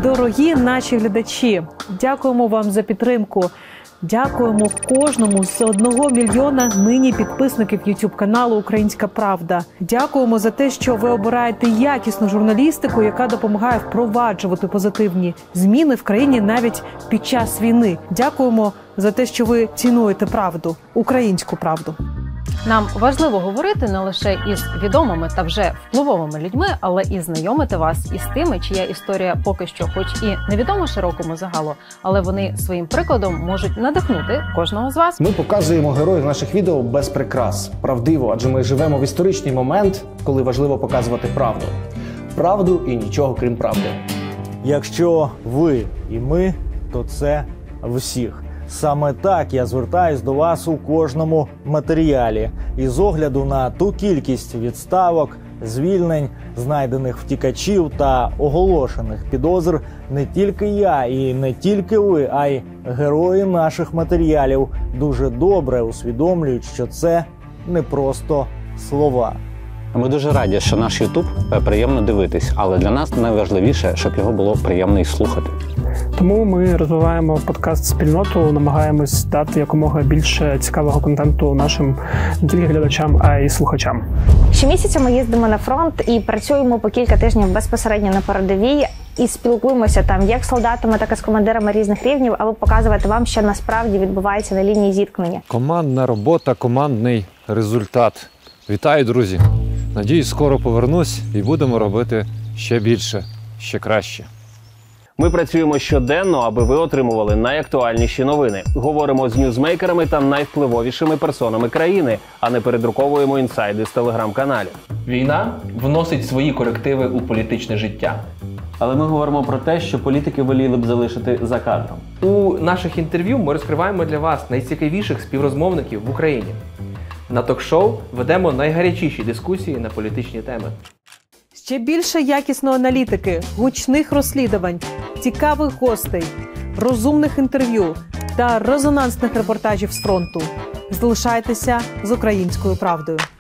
Дорогі наші глядачі, дякуємо вам за підтримку. Дякуємо кожному з 1 мільйона нині підписників YouTube-каналу «Українська правда». Дякуємо за те, що ви обираєте якісну журналістику, яка допомагає впроваджувати позитивні зміни в країні навіть під час війни. Дякуємо за те, що ви цінуєте правду, українську правду. Нам важливо говорити не лише із відомими та вже впливовими людьми, але і знайомити вас із тими, чия історія поки що хоч і невідома широкому загалу, але вони своїм прикладом можуть надихнути кожного з вас. Ми показуємо героїв наших відео без прикрас, правдиво, адже ми живемо в історичний момент, коли важливо показувати правду. Правду і нічого крім правди. Якщо ви і ми, то це всіх. Саме так я звертаюсь до вас у кожному матеріалі. І з огляду на ту кількість відставок, звільнень, знайдених втікачів та оголошених підозр, не тільки я і не тільки ви, а й герої наших матеріалів дуже добре усвідомлюють, що це не просто слова. Ми дуже раді, що наш YouTube приємно дивитись, але для нас найважливіше, щоб його було приємно і слухати. Тому ми розвиваємо подкаст-спільноту, намагаємось дати якомога більше цікавого контенту нашим не тільки глядачам, а й слухачам. Щомісяця ми їздимо на фронт і працюємо по кілька тижнів безпосередньо на передовій і спілкуємося там як з солдатами, так і з командирами різних рівнів, аби показувати вам, що насправді відбувається на лінії зіткнення. Командна робота, командний результат. Вітаю, друзі! Надіюсь, скоро повернусь і будемо робити ще більше, ще краще. Ми працюємо щоденно, аби ви отримували найактуальніші новини. Говоримо з ньюзмейкерами та найвпливовішими персонами країни, а не передруковуємо інсайди з телеграм-каналів. Війна вносить свої корективи у політичне життя. Але ми говоримо про те, що політики воліли б залишити за кадром. У наших інтерв'ю ми розкриваємо для вас найцікавіших співрозмовників в Україні. На ток-шоу ведемо найгарячіші дискусії на політичні теми. Ще більше якісної аналітики, гучних розслідувань, цікавих гостей, розумних інтерв'ю та резонансних репортажів з фронту. Залишайтеся з «Українською правдою».